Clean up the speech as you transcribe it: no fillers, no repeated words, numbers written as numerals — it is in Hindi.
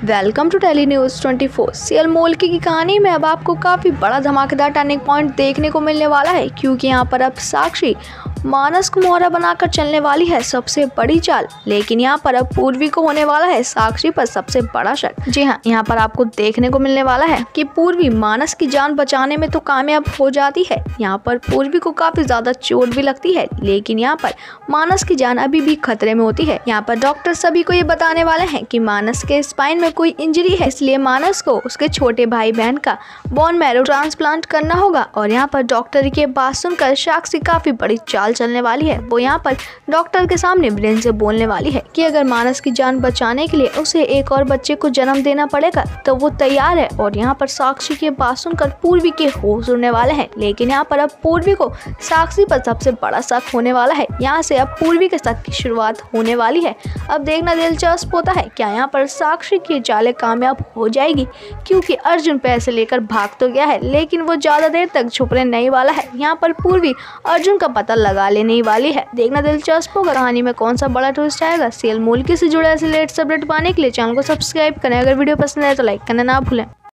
Welcome to tele news 24। सीएल मोल्की की कहानी में अब आपको काफ़ी बड़ा धमाकेदार टर्निंग पॉइंट देखने को मिलने वाला है, क्योंकि यहाँ पर अब साक्षी मानस को मोहरा बनाकर चलने वाली है सबसे बड़ी चाल। लेकिन यहाँ पर अब पूर्वी को होने वाला है साक्षी पर सबसे बड़ा शक। जी हाँ, यहाँ पर आपको देखने को मिलने वाला है कि पूर्वी मानस की जान बचाने में तो कामयाब हो जाती है। यहाँ पर पूर्वी को काफी ज्यादा चोट भी लगती है, लेकिन यहाँ पर मानस की जान अभी भी खतरे में होती है। यहाँ पर डॉक्टर सभी को ये बताने वाले हैं कि मानस के स्पाइन में कोई इंजरी है, इसलिए मानस को उसके छोटे भाई बहन का बोन मैरो ट्रांसप्लांट करना होगा। और यहाँ पर डॉक्टर की बात सुनकर साक्षी काफी बड़ी चाल चलने वाली है। वो यहाँ पर डॉक्टर के सामने ब्रेन से बोलने वाली है कि अगर मानस की जान बचाने के लिए उसे एक और बच्चे को जन्म देना पड़ेगा तो वो तैयार है। और यहाँ पर साक्षी की बात सुनकर पूर्वी के होश उड़ने वाले हैं। लेकिन यहाँ पर अब पूर्वी को साक्षी पर सबसे बड़ा शक होने वाला है। यहाँ से अब पूर्वी के शक की शुरुआत होने वाली है। अब देखना दिलचस्प होता है क्या यहाँ पर साक्षी की चालें कामयाब हो जाएगी, क्योंकि अर्जुन पैसे लेकर भाग तो गया है, लेकिन वो ज्यादा देर तक छुपने नहीं वाला है। यहाँ पर पूर्वी अर्जुन का पता लगा लेने वाली है। देखना दिलचस्प होगा कहानी में कौन सा बड़ा ट्विस्ट आएगा। सीएल मोल्की से जुड़े ऐसे लेटेस्ट अपडेट पाने के लिए चैनल को सब्सक्राइब करें। अगर वीडियो पसंद आए तो लाइक करना ना भूलें।